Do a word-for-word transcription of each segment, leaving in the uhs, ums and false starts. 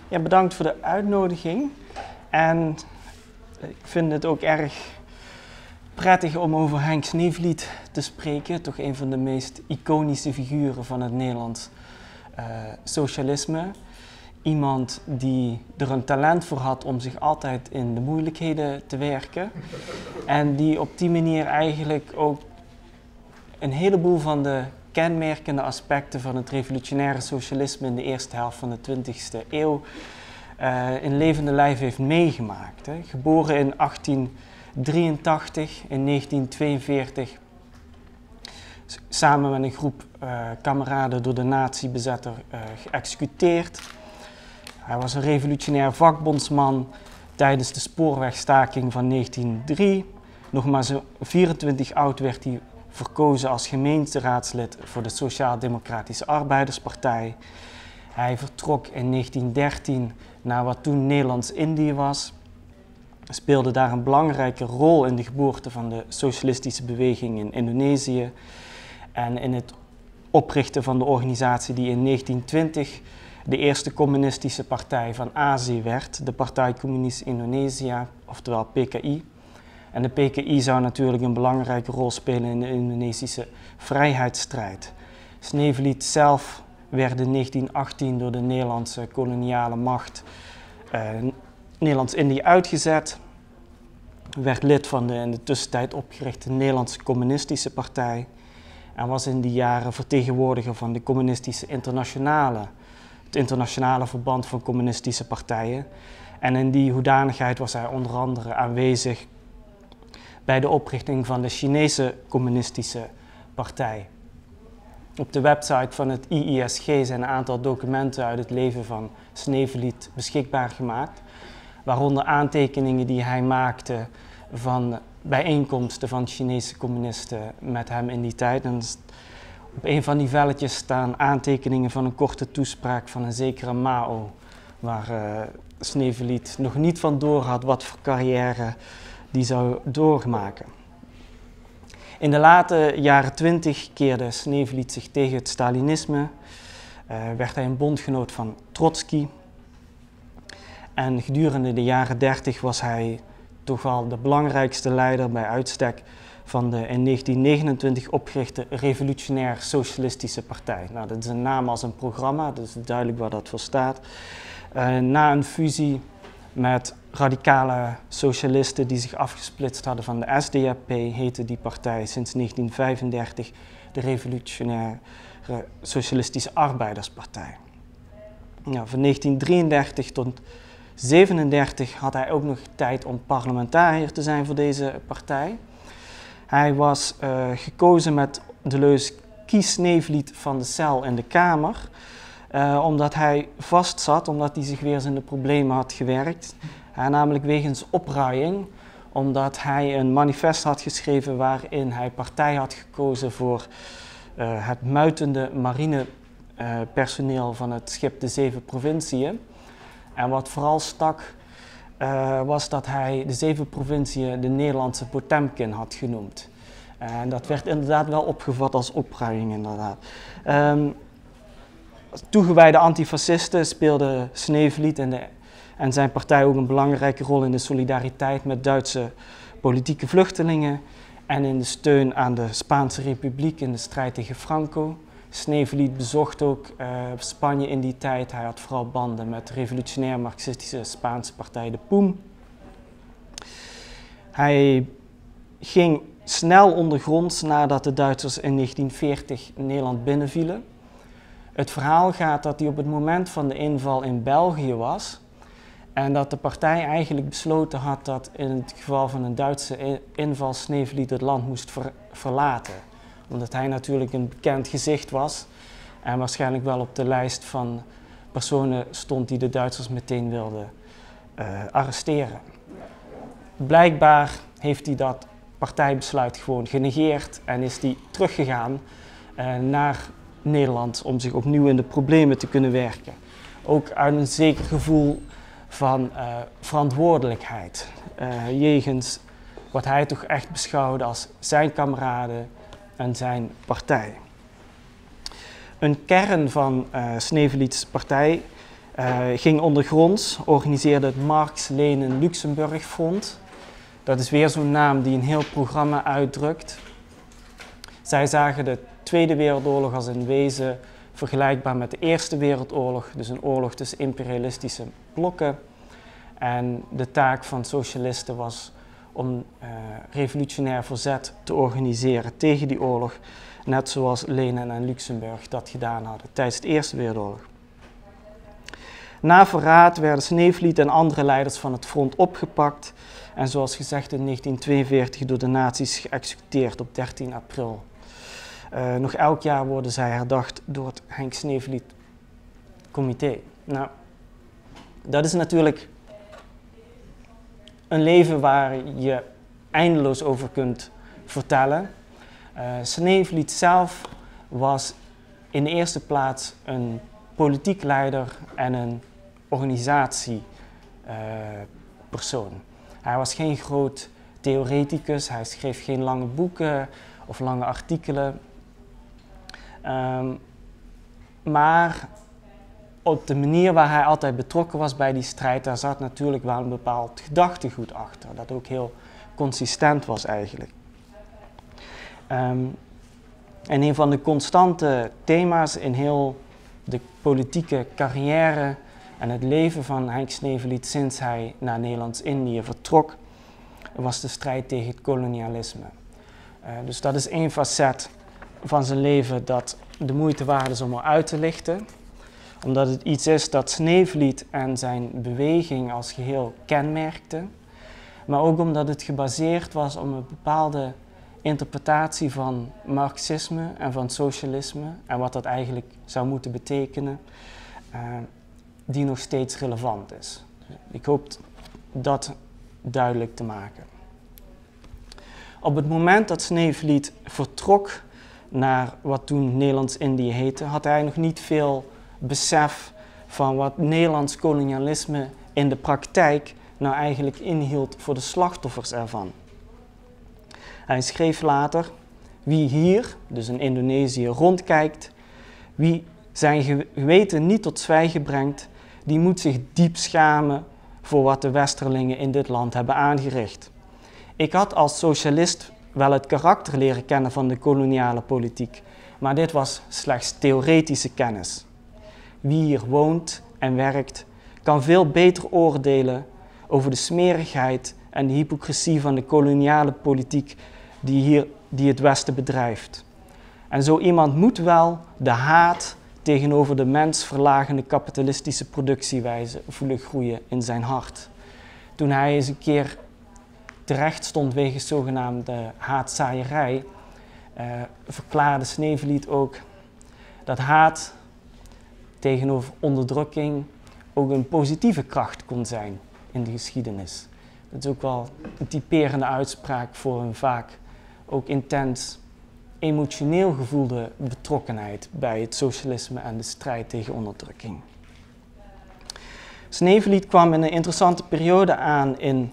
Ja, bedankt voor de uitnodiging. En ik vind het ook erg prettig om over Henk Sneevliet te spreken. Toch een van de meest iconische figuren van het Nederlands uh, socialisme. Iemand die er een talent voor had om zich altijd in de moeilijkheden te werken. En die op die manier eigenlijk ook een heleboel van de kenmerkende aspecten van het revolutionaire socialisme in de eerste helft van de twintigste eeuw uh, in levende lijf heeft meegemaakt. Hè. Geboren in achttien drieëntachtig, in negentien tweeënveertig, samen met een groep uh, kameraden door de nazi-bezetter uh, geëxecuteerd. Hij was een revolutionair vakbondsman tijdens de spoorwegstaking van negentien nul drie. Nog maar zo vierentwintig oud werd hij verkozen als gemeenteraadslid voor de Sociaal-Democratische Arbeiderspartij. Hij vertrok in negentien dertien naar wat toen Nederlands-Indië was. Speelde daar een belangrijke rol in de geboorte van de socialistische beweging in Indonesië en in het oprichten van de organisatie die in negentien twintig de eerste communistische partij van Azië werd, de Partij Communist Indonesia, oftewel P K I. En de P K I zou natuurlijk een belangrijke rol spelen in de Indonesische vrijheidsstrijd. Sneevliet zelf werd in negentien achttien door de Nederlandse koloniale macht uh, Nederlands-Indië uitgezet. Werd lid van de in de tussentijd opgerichte Nederlandse Communistische Partij. En was in die jaren vertegenwoordiger van de Communistische Internationale, het internationale verband van communistische partijen. En in die hoedanigheid was hij onder andere aanwezig bij de oprichting van de Chinese Communistische Partij. Op de website van het I I S G zijn een aantal documenten uit het leven van Sneevliet beschikbaar gemaakt, waaronder aantekeningen die hij maakte van bijeenkomsten van Chinese communisten met hem in die tijd. En op een van die velletjes staan aantekeningen van een korte toespraak van een zekere Mao, waar uh, Sneevliet nog niet van door had wat voor carrière die zou doormaken. In de late jaren twintig keerde Sneevliet zich tegen het Stalinisme, uh, werd hij een bondgenoot van Trotsky. En gedurende de jaren dertig was hij toch wel de belangrijkste leider bij uitstek van de in negentien negenentwintig opgerichte Revolutionair Socialistische Partij. Nou, dat is een naam als een programma, dus duidelijk waar dat voor staat. Uh, na een fusie met radicale socialisten die zich afgesplitst hadden van de S D A P, heette die partij sinds negentien vijfendertig de Revolutionaire Socialistische Arbeiderspartij. Nou, van negentien drieëndertig tot zevenendertig had hij ook nog tijd om parlementariër te zijn voor deze partij. Hij was uh, gekozen met de leus kies Sneevliet van de cel in de Kamer, uh, omdat hij vastzat, omdat hij zich weer eens in de problemen had gewerkt. Uh, namelijk wegens opruiing, omdat hij een manifest had geschreven waarin hij partij had gekozen voor uh, het muitende marinepersoneel uh, van het schip de Zeven Provinciën. En wat vooral stak uh, was dat hij de Zeven Provinciën de Nederlandse Potemkin had genoemd. En dat werd inderdaad wel opgevat als opruiing inderdaad. Um, toegewijde antifascisten speelden Sneevliet en, de, en zijn partij ook een belangrijke rol in de solidariteit met Duitse politieke vluchtelingen en in de steun aan de Spaanse Republiek in de strijd tegen Franco. Sneevliet bezocht ook uh, Spanje in die tijd. Hij had vooral banden met de revolutionair marxistische Spaanse partij de P O E M. Hij ging snel ondergronds nadat de Duitsers in negentien veertig Nederland binnenvielen. Het verhaal gaat dat hij op het moment van de inval in België was en dat de partij eigenlijk besloten had dat in het geval van een Duitse inval Sneevliet het land moest ver verlaten. Omdat hij natuurlijk een bekend gezicht was en waarschijnlijk wel op de lijst van personen stond die de Duitsers meteen wilden uh, arresteren. Blijkbaar heeft hij dat partijbesluit gewoon genegeerd en is hij teruggegaan uh, naar Nederland om zich opnieuw in de problemen te kunnen werken. Ook uit een zeker gevoel van uh, verantwoordelijkheid uh, jegens wat hij toch echt beschouwde als zijn kameraden en zijn partij. Een kern van uh, Sneevliets partij Uh, ging ondergronds, organiseerde het Marx-Lenin-Luxemburg Front. Dat is weer zo'n naam die een heel programma uitdrukt. Zij zagen de Tweede Wereldoorlog als in wezen vergelijkbaar met de Eerste Wereldoorlog, dus een oorlog tussen imperialistische blokken. En de taak van socialisten was om uh, revolutionair verzet te organiseren tegen die oorlog, net zoals Lenin en Luxemburg dat gedaan hadden tijdens de Eerste Wereldoorlog. Na verraad werden Sneevliet en andere leiders van het front opgepakt en zoals gezegd in negentien tweeënveertig door de nazi's geëxecuteerd op dertien april. Uh, nog elk jaar worden zij herdacht door het Henk Sneevliet Comité. Nou, dat is natuurlijk een leven waar je eindeloos over kunt vertellen. Uh, Sneevliet zelf was in de eerste plaats een politiek leider en een organisatiepersoon. Uh, hij was geen groot theoreticus, hij schreef geen lange boeken of lange artikelen. Um, maar op de manier waar hij altijd betrokken was bij die strijd, daar zat natuurlijk wel een bepaald gedachtegoed achter, dat ook heel consistent was eigenlijk. Um, en een van de constante thema's in heel de politieke carrière en het leven van Henk Sneevliet sinds hij naar Nederlands-Indië vertrok, was de strijd tegen het kolonialisme. Uh, dus dat is één facet van zijn leven dat de moeite waard is om uit te lichten, omdat het iets is dat Sneevliet en zijn beweging als geheel kenmerkte, maar ook omdat het gebaseerd was op een bepaalde interpretatie van marxisme en van socialisme en wat dat eigenlijk zou moeten betekenen, uh, die nog steeds relevant is. Ik hoop dat duidelijk te maken. Op het moment dat Sneevliet vertrok naar wat toen Nederlands-Indië heette, had hij nog niet veel besef van wat Nederlands kolonialisme in de praktijk nou eigenlijk inhield voor de slachtoffers ervan. Hij schreef later: wie hier, dus in Indonesië, rondkijkt, wie zijn geweten niet tot zwijgen brengt, die moet zich diep schamen voor wat de Westerlingen in dit land hebben aangericht. Ik had als socialist wel het karakter leren kennen van de koloniale politiek, maar dit was slechts theoretische kennis. Wie hier woont en werkt, kan veel beter oordelen over de smerigheid en de hypocrisie van de koloniale politiek die, hier, die het Westen bedrijft. En zo iemand moet wel de haat tegenover de mensverlagende kapitalistische productiewijze voelen groeien in zijn hart. Toen hij eens een keer terecht stond wegens zogenaamde haatzaaierij, uh, verklaarde Sneevliet ook dat haat tegenover onderdrukking ook een positieve kracht kon zijn in de geschiedenis. Dat is ook wel een typerende uitspraak voor een vaak ook intens emotioneel gevoelde betrokkenheid bij het socialisme en de strijd tegen onderdrukking. Sneevliet kwam in een interessante periode aan in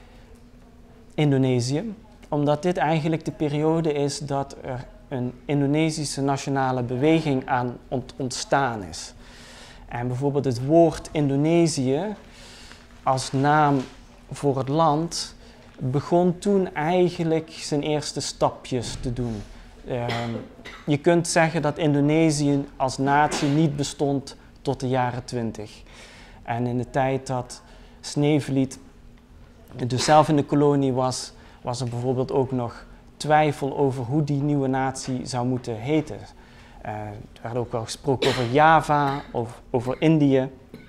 Indonesië, omdat dit eigenlijk de periode is dat er een Indonesische nationale beweging aan ontstaan is. En bijvoorbeeld het woord Indonesië als naam voor het land begon toen eigenlijk zijn eerste stapjes te doen. Uh, je kunt zeggen dat Indonesië als natie niet bestond tot de jaren twintig. En in de tijd dat Sneevliet dus zelf in de kolonie was, was er bijvoorbeeld ook nog twijfel over hoe die nieuwe natie zou moeten heten. Uh, er werd ook wel gesproken over Java of over Indië.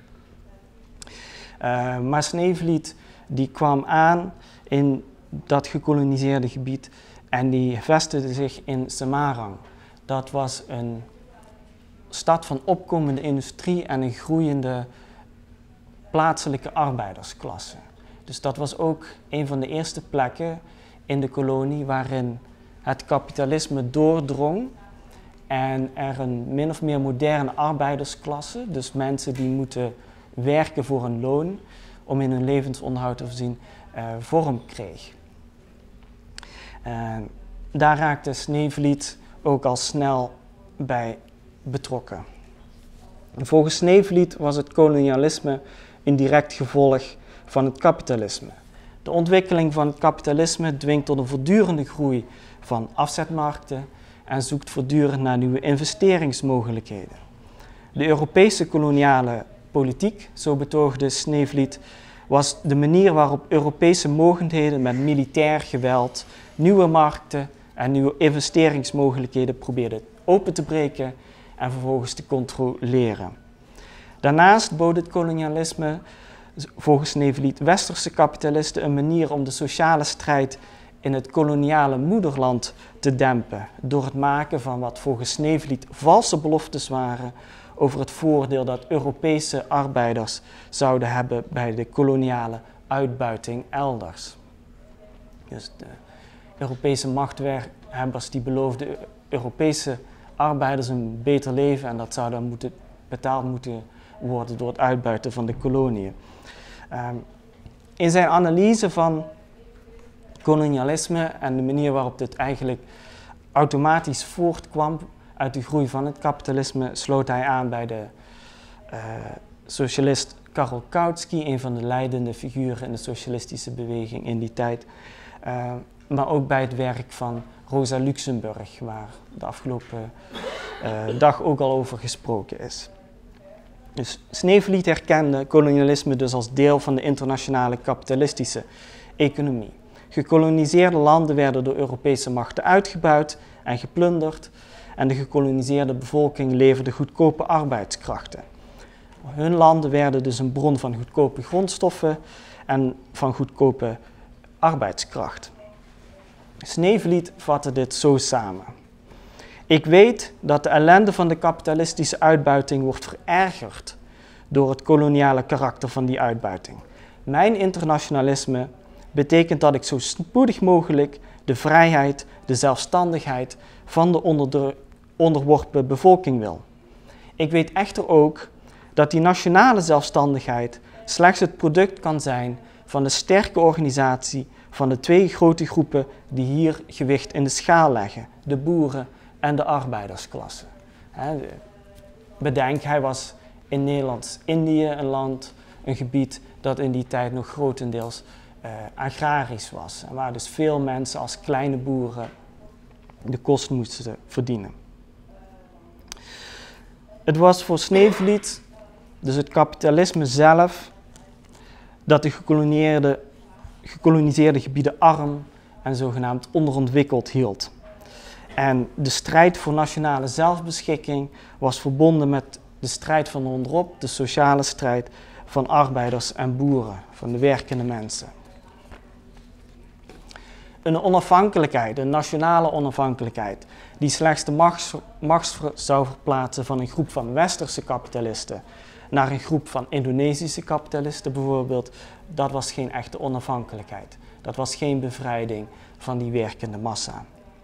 Uh, maar Sneevliet die kwam aan in dat gekoloniseerde gebied en die vestigde zich in Semarang. Dat was een stad van opkomende industrie en een groeiende plaatselijke arbeidersklasse. Dus dat was ook een van de eerste plekken in de kolonie waarin het kapitalisme doordrong en er een min of meer moderne arbeidersklasse, dus mensen die moeten werken voor een loon om in hun levensonderhoud te voorzien, uh, vorm kreeg. Uh, daar raakte Sneevliet ook al snel bij betrokken. Volgens Sneevliet was het kolonialisme een direct gevolg van het kapitalisme. De ontwikkeling van het kapitalisme dwingt tot een voortdurende groei van afzetmarkten en zoekt voortdurend naar nieuwe investeringsmogelijkheden. De Europese koloniale politiek, zo betoogde Sneevliet, was de manier waarop Europese mogendheden met militair geweld nieuwe markten en nieuwe investeringsmogelijkheden probeerden open te breken en vervolgens te controleren. Daarnaast bood het kolonialisme volgens Sneevliet westerse kapitalisten een manier om de sociale strijd in het koloniale moederland te dempen door het maken van wat volgens Sneevliet valse beloftes waren over het voordeel dat Europese arbeiders zouden hebben bij de koloniale uitbuiting elders. Dus de Europese machthebbers die beloofden Europese arbeiders een beter leven en dat zou dan moeten, betaald moeten worden door het uitbuiten van de koloniën. Um, in zijn analyse van kolonialisme en de manier waarop dit eigenlijk automatisch voortkwam uit de groei van het kapitalisme, sloot hij aan bij de uh, socialist Karol Kautsky, een van de leidende figuren in de socialistische beweging in die tijd. Uh, maar ook bij het werk van Rosa Luxemburg, waar de afgelopen uh, dag ook al over gesproken is. Dus Sneevliet herkende kolonialisme dus als deel van de internationale kapitalistische economie. Gekoloniseerde landen werden door Europese machten uitgebuit en geplunderd en de gekoloniseerde bevolking leverde goedkope arbeidskrachten. Hun landen werden dus een bron van goedkope grondstoffen en van goedkope arbeidskracht. Sneevliet vatte dit zo samen. Ik weet dat de ellende van de kapitalistische uitbuiting wordt verergerd door het koloniale karakter van die uitbuiting. Mijn internationalisme betekent dat ik zo spoedig mogelijk de vrijheid, de zelfstandigheid van de onderdru- onderworpen bevolking wil. Ik weet echter ook dat die nationale zelfstandigheid slechts het product kan zijn van de sterke organisatie van de twee grote groepen die hier gewicht in de schaal leggen, de boeren en de arbeidersklasse. Bedenk, hij was in Nederlands-Indië een land, een gebied dat in die tijd nog grotendeels uh, agrarisch was. En waar dus veel mensen als kleine boeren de kost moesten verdienen. Het was voor Sneevliet, dus het kapitalisme zelf, dat de gekoloniseerde, gekoloniseerde gebieden arm en zogenaamd onderontwikkeld hield. En de strijd voor nationale zelfbeschikking was verbonden met de strijd van onderop, de sociale strijd van arbeiders en boeren, van de werkende mensen. Een onafhankelijkheid, een nationale onafhankelijkheid, die slechts de macht, macht zou verplaatsen van een groep van westerse kapitalisten naar een groep van Indonesische kapitalisten bijvoorbeeld, dat was geen echte onafhankelijkheid. Dat was geen bevrijding van die werkende massa.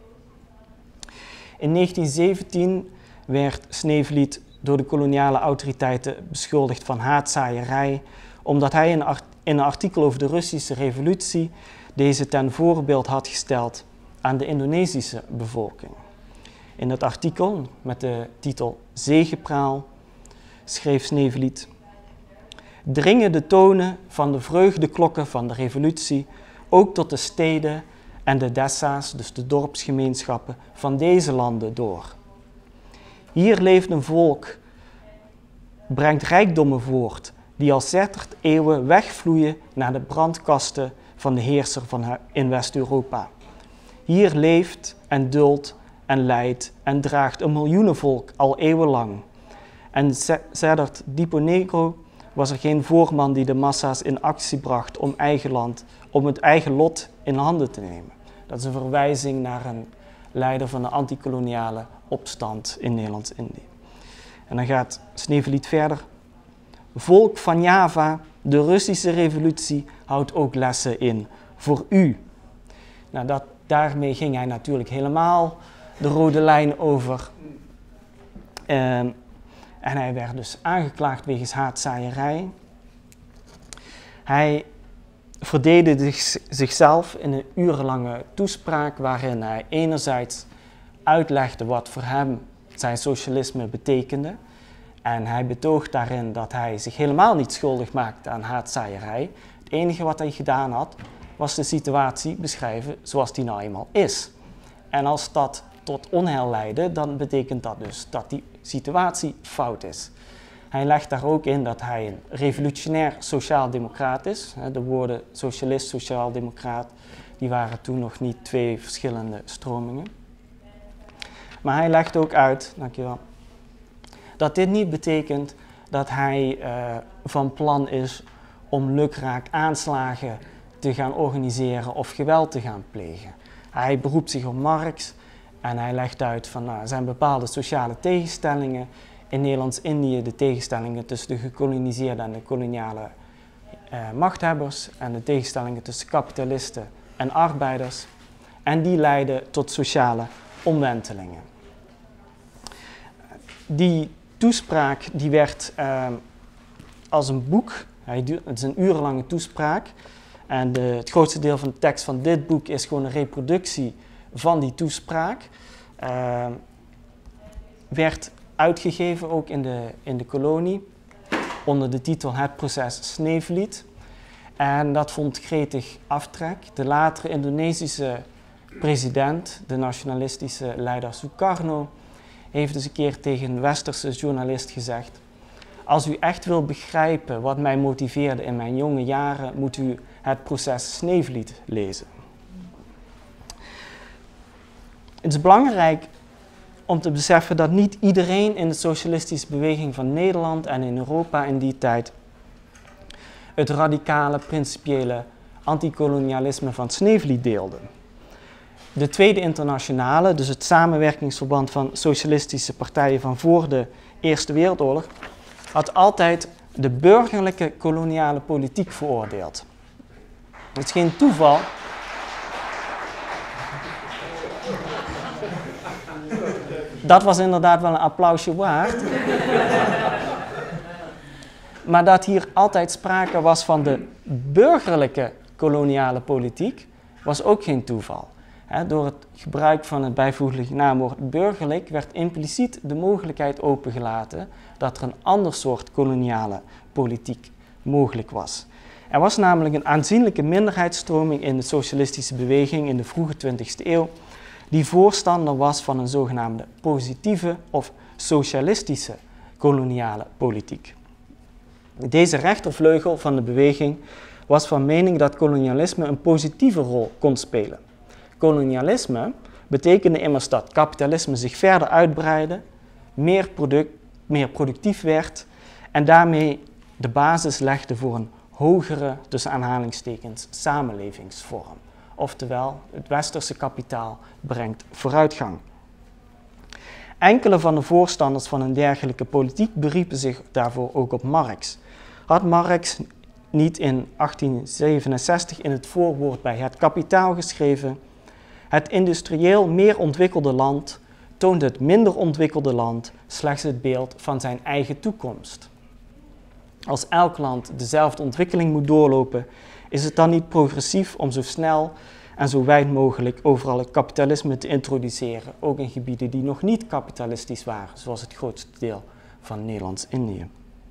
In negentien zeventien werd Sneevliet door de koloniale autoriteiten beschuldigd van haatzaaierij, omdat hij in een artikel over de Russische revolutie deze ten voorbeeld had gesteld aan de Indonesische bevolking. In dat artikel met de titel Zegepraal schreef Sneevliet: dringen de tonen van de vreugdeklokken van de revolutie ook tot de steden en de dessa's, dus de dorpsgemeenschappen van deze landen door. Hier leeft een volk, brengt rijkdommen voort, die al dertig eeuwen wegvloeien naar de brandkasten van de heerser van in West-Europa. Hier leeft en duldt en lijdt en draagt een miljoenenvolk al eeuwenlang. En sedert Dipo Negro was er geen voorman die de massa's in actie bracht om, eigen land, om het eigen lot in handen te nemen. Dat is een verwijzing naar een leider van de antikoloniale opstand in Nederlands-Indië. En dan gaat Sneevliet verder. Volk van Java, de Russische revolutie houdt ook lessen in voor u. Nou, dat, daarmee ging hij natuurlijk helemaal de rode lijn over. Uh, en hij werd dus aangeklaagd wegens haatzaaierij. Hij verdedigde zichzelf in een urenlange toespraak waarin hij enerzijds uitlegde wat voor hem zijn socialisme betekende En hij betoogt daarin dat hij zich helemaal niet schuldig maakt aan haatzaaierij. Het enige wat hij gedaan had, was de situatie beschrijven zoals die nou eenmaal is. En als dat tot onheil leidde, dan betekent dat dus dat die situatie fout is. Hij legt daar ook in dat hij een revolutionair sociaal-democraat is. De woorden socialist, sociaal-democraat, die waren toen nog niet twee verschillende stromingen. Maar hij legt ook uit, dankjewel, dat dit niet betekent dat hij uh, van plan is om lukraak aanslagen te gaan organiseren of geweld te gaan plegen. Hij beroept zich op Marx en hij legt uit van nou, er zijn bepaalde sociale tegenstellingen. In Nederlands-Indië de tegenstellingen tussen de gekoloniseerde en de koloniale uh, machthebbers en de tegenstellingen tussen kapitalisten en arbeiders. En die leiden tot sociale omwentelingen. Die toespraak die werd uh, als een boek, het is een urenlange toespraak. En de, het grootste deel van de tekst van dit boek is gewoon een reproductie van die toespraak. Uh, werd uitgegeven ook in de, in de kolonie onder de titel Het proces Sneevliet. En dat vond gretig aftrek. De latere Indonesische president, de nationalistische leider Sukarno, heeft eens een keer tegen een westerse journalist gezegd: als u echt wil begrijpen wat mij motiveerde in mijn jonge jaren, moet u Het proces Sneevliet lezen. Het is belangrijk om te beseffen dat niet iedereen in de socialistische beweging van Nederland en in Europa in die tijd het radicale, principiële antikolonialisme van Sneevliet deelde. De Tweede Internationale, dus het samenwerkingsverband van socialistische partijen van voor de Eerste Wereldoorlog, had altijd de burgerlijke koloniale politiek veroordeeld. Het is geen toeval dat was inderdaad wel een applausje waard. Maar dat hier altijd sprake was van de burgerlijke koloniale politiek, was ook geen toeval. He, door het gebruik van het bijvoeglijk naamwoord burgerlijk werd impliciet de mogelijkheid opengelaten dat er een ander soort koloniale politiek mogelijk was. Er was namelijk een aanzienlijke minderheidsstroming in de socialistische beweging in de vroege twintigste eeuw die voorstander was van een zogenaamde positieve of socialistische koloniale politiek. Deze rechtervleugel van de beweging was van mening dat kolonialisme een positieve rol kon spelen. Kolonialisme betekende immers dat kapitalisme zich verder uitbreidde, meer, product, meer productief werd en daarmee de basis legde voor een hogere, tussen aanhalingstekens, samenlevingsvorm. Oftewel, het westerse kapitaal brengt vooruitgang. Enkele van de voorstanders van een dergelijke politiek beriepen zich daarvoor ook op Marx. Had Marx niet in achttien zevenenzestig in het voorwoord bij Het Kapitaal geschreven: het industrieel meer ontwikkelde land toont het minder ontwikkelde land slechts het beeld van zijn eigen toekomst. Als elk land dezelfde ontwikkeling moet doorlopen, is het dan niet progressief om zo snel en zo wijd mogelijk overal het kapitalisme te introduceren, ook in gebieden die nog niet kapitalistisch waren, zoals het grootste deel van Nederlands-Indië.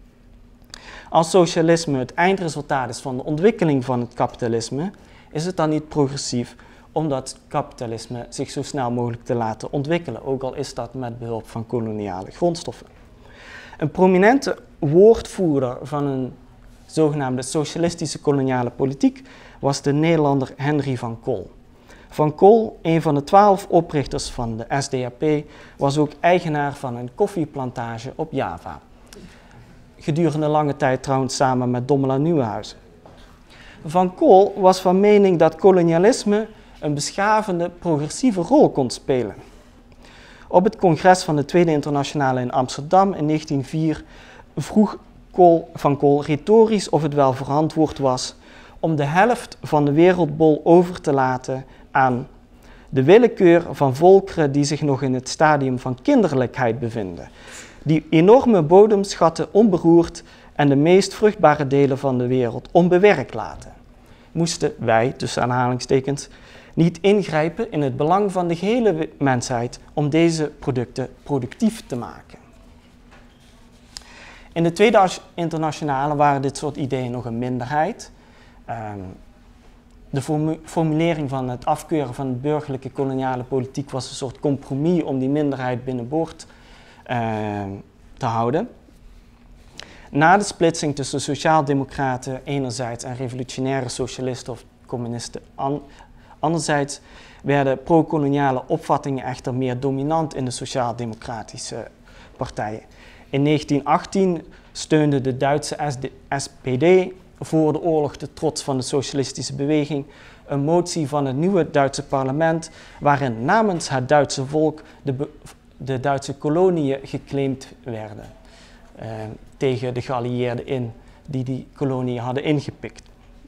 Als socialisme het eindresultaat is van de ontwikkeling van het kapitalisme, is het dan niet progressief om dat kapitalisme zich zo snel mogelijk te laten ontwikkelen, ook al is dat met behulp van koloniale grondstoffen. Een prominente woordvoerder van een zogenaamde socialistische koloniale politiek was de Nederlander Henry van Col. Van Col, een van de twaalf oprichters van de S D A P, was ook eigenaar van een koffieplantage op Java. Gedurende lange tijd trouwens samen met Dommela Nieuwenhuizen. Van Col was van mening dat kolonialisme een beschavende, progressieve rol kon spelen. Op het congres van de Tweede Internationale in Amsterdam in negentien nul vier vroeg Col, Van Col retorisch of het wel verantwoord was om de helft van de wereldbol over te laten aan de willekeur van volkeren die zich nog in het stadium van kinderlijkheid bevinden, die enorme bodemschatten onberoerd en de meest vruchtbare delen van de wereld onbewerkt laten. Moesten wij, tussen aanhalingstekens, niet ingrijpen in het belang van de gehele mensheid om deze producten productief te maken. In de Tweede Internationale waren dit soort ideeën nog een minderheid. Um, de formu formulering van het afkeuren van de burgerlijke koloniale politiek was een soort compromis om die minderheid binnenboord uh, te houden. Na de splitsing tussen sociaaldemocraten enerzijds en revolutionaire socialisten of communisten an anderzijds werden pro-koloniale opvattingen echter meer dominant in de sociaal-democratische partijen. In negentien achttien steunde de Duitse S P D voor de oorlog de trots van de socialistische beweging een motie van het nieuwe Duitse parlement waarin namens het Duitse volk de, de Duitse koloniën geclaimd werden uh, tegen de geallieerden in die die koloniën hadden ingepikt.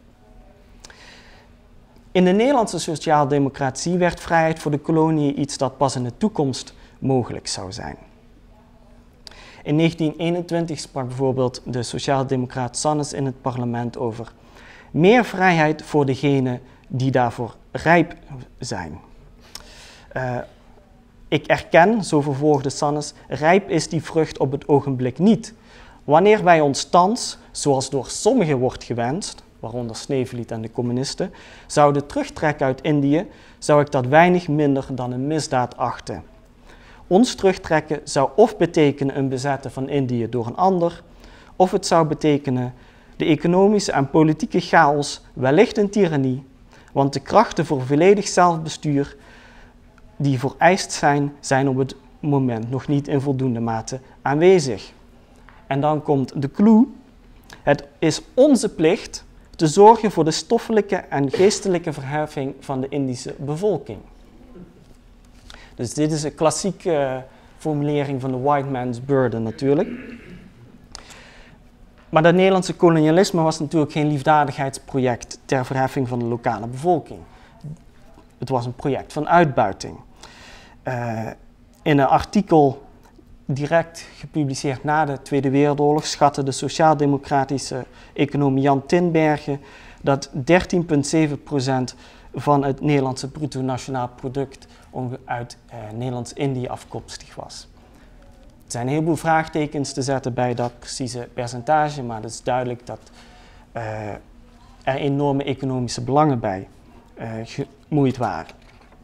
In de Nederlandse sociaaldemocratie werd vrijheid voor de koloniën iets dat pas in de toekomst mogelijk zou zijn. In negentien eenentwintig sprak bijvoorbeeld de sociaaldemocraat Sannes in het parlement over meer vrijheid voor degenen die daarvoor rijp zijn. Uh, ik erken, zo vervolgde Sannes, rijp is die vrucht op het ogenblik niet. Wanneer wij ons thans, zoals door sommigen wordt gewenst, waaronder Sneevliet en de communisten, zouden terugtrekken uit Indië, zou ik dat weinig minder dan een misdaad achten. Ons terugtrekken zou of betekenen een bezetten van Indië door een ander, of het zou betekenen de economische en politieke chaos, wellicht een tirannie, want de krachten voor volledig zelfbestuur die vereist zijn, zijn op het moment nog niet in voldoende mate aanwezig. En dan komt de clue. Het is onze plicht te zorgen voor de stoffelijke en geestelijke verheffing van de Indische bevolking. Dus dit is een klassieke uh, formulering van de white man's burden natuurlijk. Maar dat Nederlandse kolonialisme was natuurlijk geen liefdadigheidsproject ter verheffing van de lokale bevolking. Het was een project van uitbuiting. Uh, in een artikel direct gepubliceerd na de Tweede Wereldoorlog schatte de sociaal-democratische econoom Jan Tinbergen dat dertien komma zeven procent van het Nederlandse bruto nationaal product uit uh, Nederlands-Indië afkomstig was. Er zijn een heleboel vraagtekens te zetten bij dat precieze percentage, maar het is duidelijk dat uh, er enorme economische belangen bij uh, gemoeid waren.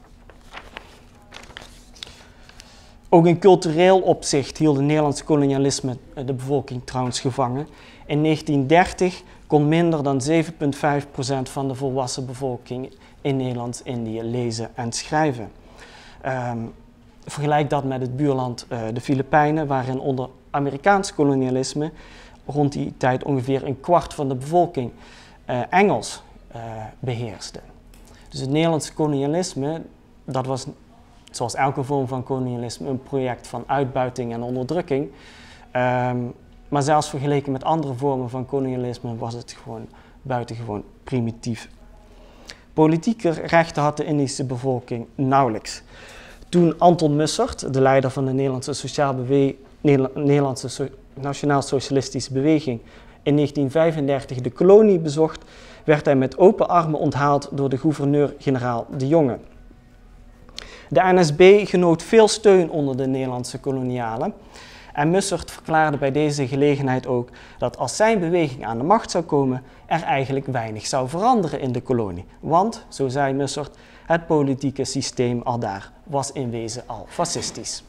Ook in cultureel opzicht hield het Nederlandse kolonialisme de bevolking trouwens gevangen. In negentien dertig kon minder dan zeven komma vijf procent van de volwassen bevolking in Nederlands-Indië lezen en schrijven. Um, vergelijk dat met het buurland uh, de Filipijnen, waarin onder Amerikaans kolonialisme rond die tijd ongeveer een kwart van de bevolking uh, Engels uh, beheerste. Dus het Nederlandse kolonialisme, dat was zoals elke vorm van kolonialisme een project van uitbuiting en onderdrukking. Um, maar zelfs vergeleken met andere vormen van kolonialisme was het gewoon buitengewoon primitief. Politieke rechten had de Indische bevolking nauwelijks. Toen Anton Mussert, de leider van de Nederlandse, Sociaal Bewe Nederlandse so Nationaal-Socialistische Beweging, in negentien vijfendertig de kolonie bezocht, werd hij met open armen onthaald door de gouverneur-generaal De Jonge. De N S B genoot veel steun onder de Nederlandse kolonialen en Mussert verklaarde bij deze gelegenheid ook dat als zijn beweging aan de macht zou komen, er eigenlijk weinig zou veranderen in de kolonie. Want, zo zei Mussert, het politieke systeem aldaar was in wezen al fascistisch.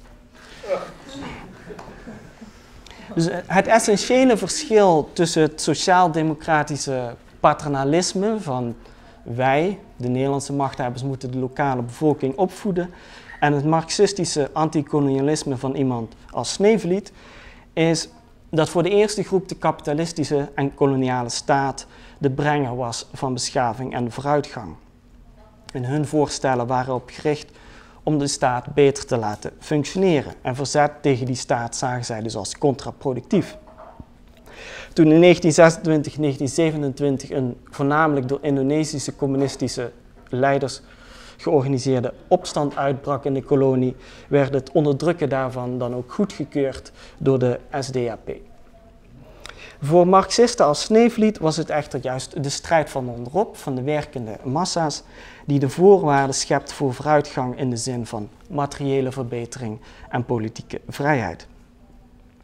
Dus het essentiële verschil tussen het sociaal-democratische paternalisme van wij, de Nederlandse machthebbers, moeten de lokale bevolking opvoeden, en het marxistische antikolonialisme van iemand als Sneevliet, is dat voor de eerste groep de kapitalistische en koloniale staat de brenger was van beschaving en vooruitgang. En hun voorstellen waren op gericht om de staat beter te laten functioneren. En verzet tegen die staat zagen zij dus als contraproductief. Toen in negentien zesentwintig negentien zevenentwintig een voornamelijk door Indonesische communistische leiders georganiseerde opstand uitbrak in de kolonie, werd het onderdrukken daarvan dan ook goedgekeurd door de S D A P. Voor Marxisten als Sneevliet was het echter juist de strijd van onderop, van de werkende massa's, die de voorwaarden schept voor vooruitgang in de zin van materiële verbetering en politieke vrijheid.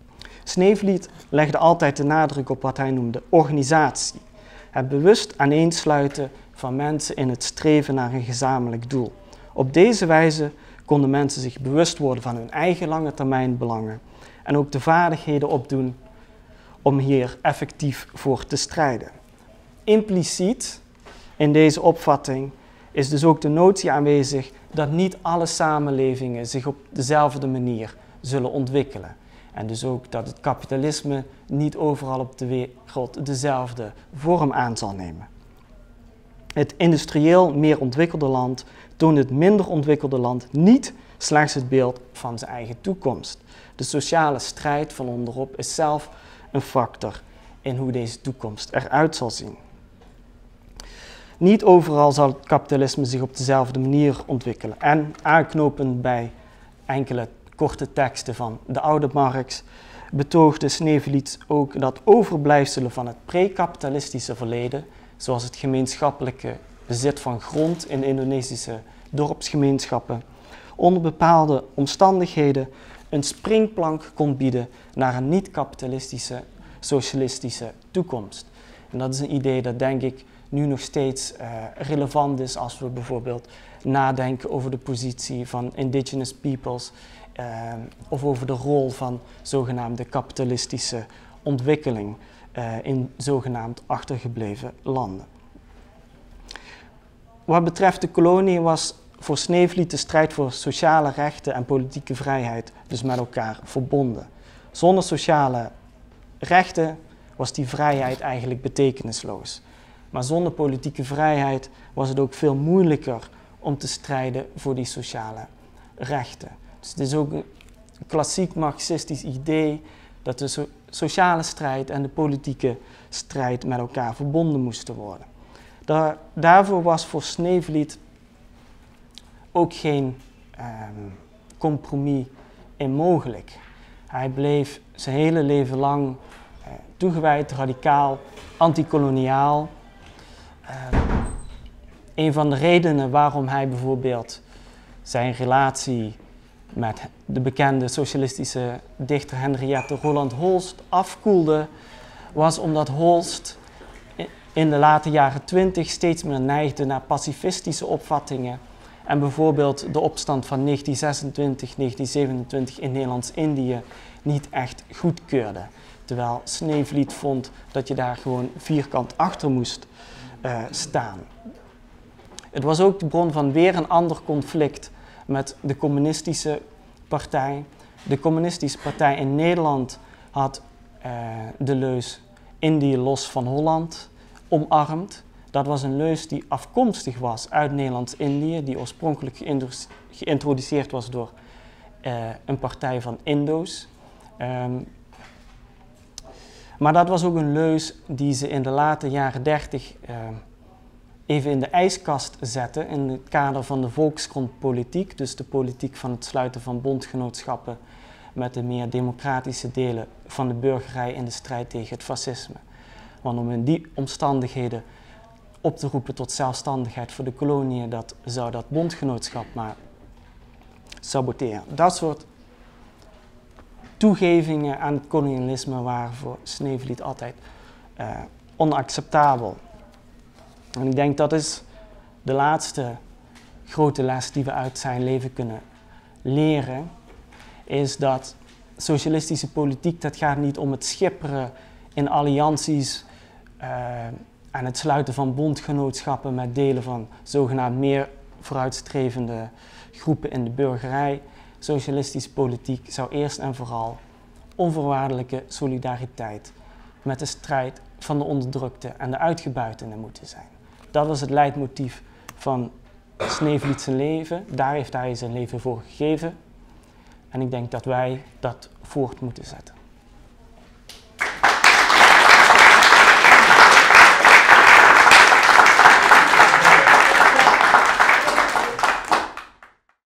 Sneevliet legde altijd de nadruk op wat hij noemde organisatie. Het bewust aaneensluiten van mensen in het streven naar een gezamenlijk doel. Op deze wijze konden mensen zich bewust worden van hun eigen lange termijn belangen en ook de vaardigheden opdoen om hier effectief voor te strijden. Impliciet in deze opvatting is dus ook de notie aanwezig dat niet alle samenlevingen zich op dezelfde manier zullen ontwikkelen. En dus ook dat het kapitalisme niet overal op de wereld dezelfde vorm aan zal nemen. Het industrieel meer ontwikkelde land toont het minder ontwikkelde land niet slechts het beeld van zijn eigen toekomst. De sociale strijd van onderop is zelf een factor in hoe deze toekomst eruit zal zien. Niet overal zal het kapitalisme zich op dezelfde manier ontwikkelen. En aanknopend bij enkele korte teksten van de oude Marx betoogde Sneevliet ook dat overblijfselen van het pre-kapitalistische verleden, zoals het gemeenschappelijke bezit van grond in Indonesische dorpsgemeenschappen, onder bepaalde omstandigheden een springplank kon bieden naar een niet-kapitalistische, socialistische toekomst. En dat is een idee dat denk ik nu nog steeds uh, relevant is als we bijvoorbeeld nadenken over de positie van indigenous peoples uh, of over de rol van zogenaamde kapitalistische ontwikkeling uh, in zogenaamd achtergebleven landen. Wat betreft de kolonie was voor Sneevliet de strijd voor sociale rechten en politieke vrijheid dus met elkaar verbonden. Zonder sociale rechten was die vrijheid eigenlijk betekenisloos. Maar zonder politieke vrijheid was het ook veel moeilijker om te strijden voor die sociale rechten. Dus het is ook een klassiek marxistisch idee dat de so- sociale strijd en de politieke strijd met elkaar verbonden moesten worden. Daar, daarvoor was voor Sneevliet ook geen um, compromis in mogelijk. Hij bleef zijn hele leven lang uh, toegewijd, radicaal, antikoloniaal. Uh, een van de redenen waarom hij bijvoorbeeld zijn relatie met de bekende socialistische dichter Henriette Roland Holst afkoelde, was omdat Holst in de late jaren twintig steeds meer neigde naar pacifistische opvattingen en bijvoorbeeld de opstand van negentien zesentwintig negentien zevenentwintig in Nederlands-Indië niet echt goedkeurde. Terwijl Sneevliet vond dat je daar gewoon vierkant achter moest uh, staan. Het was ook de bron van weer een ander conflict met de communistische partij. De communistische partij in Nederland had uh, de leus Indië los van Holland omarmd. Dat was een leus die afkomstig was uit Nederlands-Indië, die oorspronkelijk geïntroduceerd was door uh, een partij van Indo's. Um, maar dat was ook een leus die ze in de late jaren dertig uh, even in de ijskast zetten in het kader van de volksgrondpolitiek, dus de politiek van het sluiten van bondgenootschappen met de meer democratische delen van de burgerij in de strijd tegen het fascisme. Want om in die omstandigheden op te roepen tot zelfstandigheid voor de koloniën, dat zou dat bondgenootschap maar saboteren. Dat soort toegevingen aan het kolonialisme waren voor Sneevliet altijd uh, onacceptabel. En ik denk dat is de laatste grote les die we uit zijn leven kunnen leren, is dat socialistische politiek, dat gaat niet om het schipperen in allianties uh, en het sluiten van bondgenootschappen met delen van zogenaamd meer vooruitstrevende groepen in de burgerij. Socialistische politiek zou eerst en vooral onvoorwaardelijke solidariteit met de strijd van de onderdrukte en de uitgebuitenden moeten zijn. Dat was het leidmotief van Sneevliet zijn leven. Daar heeft hij zijn leven voor gegeven. En ik denk dat wij dat voort moeten zetten.